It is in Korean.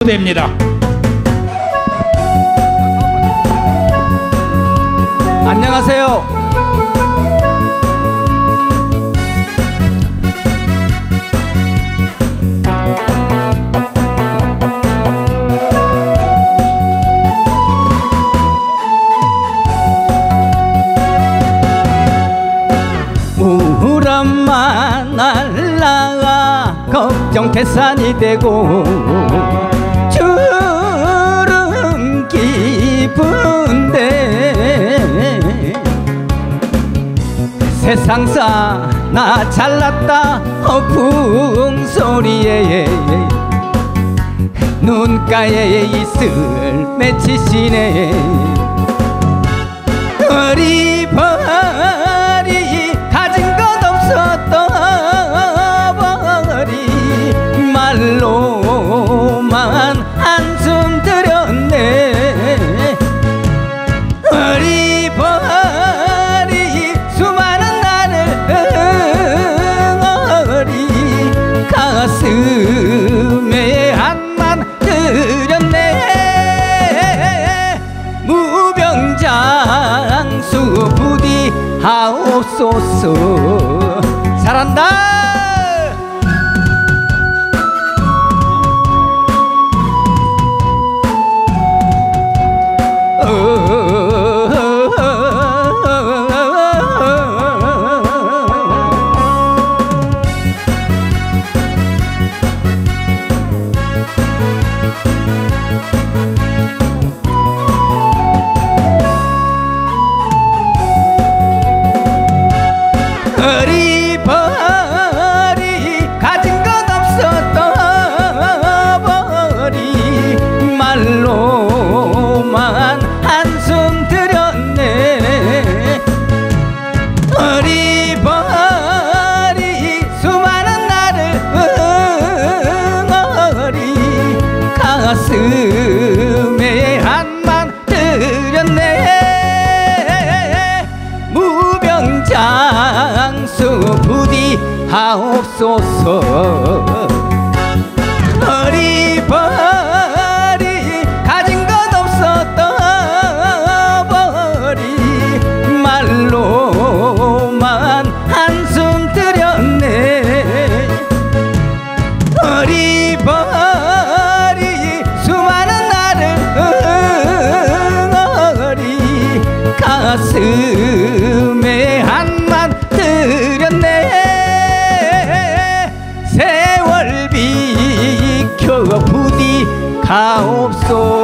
무대입니다. 안녕하세요. 우람만 날라가 걱정 태산이 되고 주름 깊은데 세상사 나 잘났다 허풍소리에 눈가에 이슬 맺히시네. 어리버리 가진 것 없었던 버리 말로만 한숨 들였네. 어리버리 수많은 나를 어리 가슴에 한만 들였네. 무병장수 부디 하옵소서. 잘한다. 어리버리 가진 것 없었던 버리 말로만 한숨 들였네. 어리버리 수많은 나를 어리 가슴에 한만 들였네. 무병장수 부디 하옵소서. 어리버리 가진 것 없었던 버리 말로만 한숨 들였네. 어리버리 수많은 나를 어리 가슴에 한만 들였네. 세월 비켜 부디 가옵소서.